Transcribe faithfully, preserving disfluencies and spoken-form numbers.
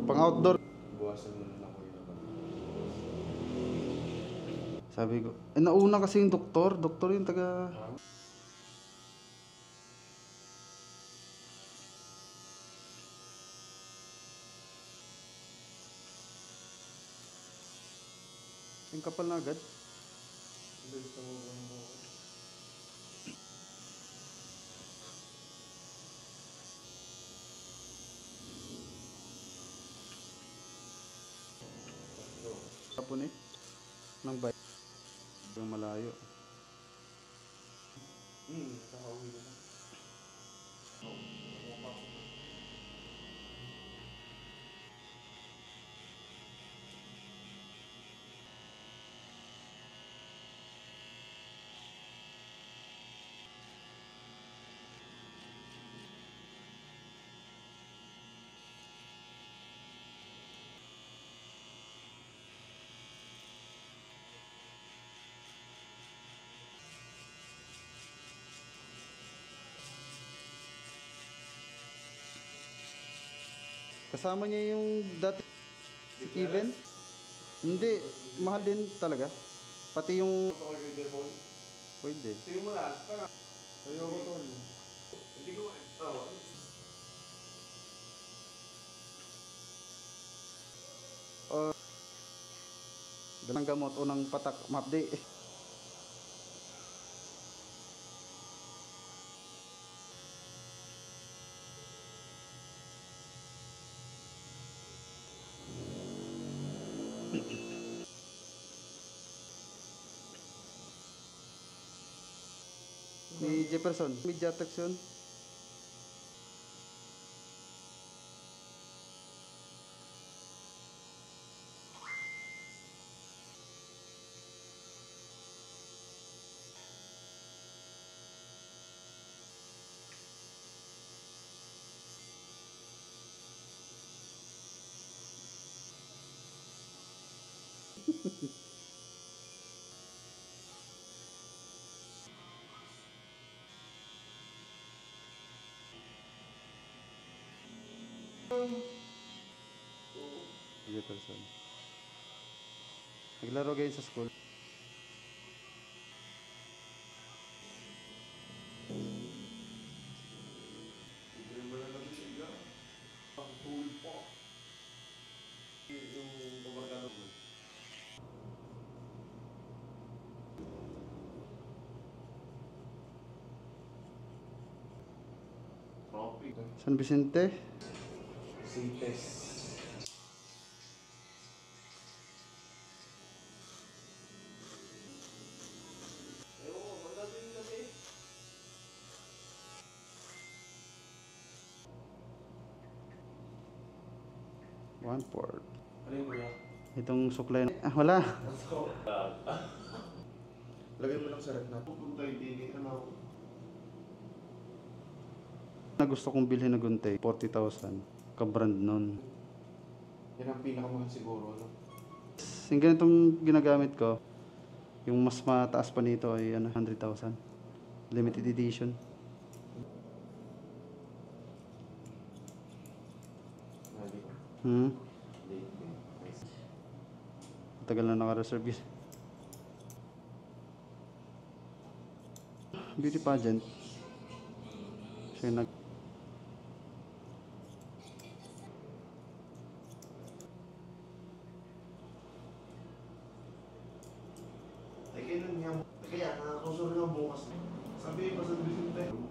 Pang outdoor. Buwasan mo na ako yun naman. Sabi ko, eh nauna kasi yung doktor. Doktor yung taga... Yung kapal na agad. Gusto mo ba mo? Tapon eh. Nang bike. Yung malayo. Hmm, nakauwi na. Kasama niya yung dati si Kevin? Hindi, mahal din talaga. Pati yung... Pwede. Sige mo na, tara. Ayoko to. Hindi ko ma... Uh, dalang gamot o ng patak, mapdi. Ni Jefferson, Mediatex yun. Jefferson. Naglaro kayo sa school. Hindi mo na nabisiga. Ang cool po. Yung pagkakano mo. Tropic. San Vicente. Sintes. One port. Ano yung kuya? Itong suklay na... Ah, wala. Lagay mo lang sa rep na. Pupunta yung dini. Ano? Na gusto kong bilhin na guntay. forty thousand. Ka-brand nun. Yan ang pinakamahal siguro. Ano? Yung ganitong ginagamit ko, yung mas mataas pa nito ay ano, one hundred thousand. Limited edition. Hmm? Tagal na naka-reserve yun. Beauty pageant. Siya nag... Ay, kailan niya mo? Kaya, nakakonsol nga bukas. Sabi, pasal Vicente.